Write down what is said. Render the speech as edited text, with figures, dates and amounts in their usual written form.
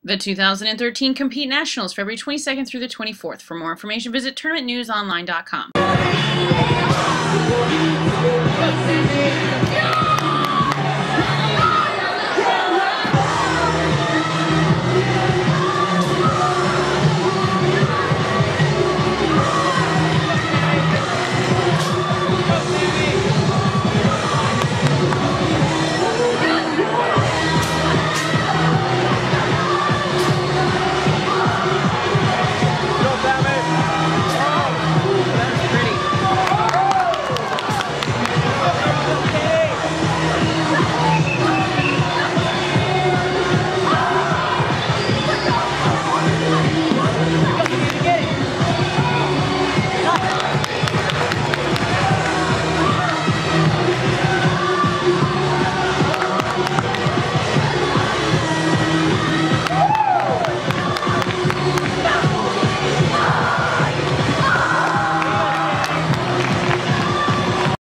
The 2013 Compete Nationals, February 22nd through the 24th. For more information, visit tournamentnewsonline.com.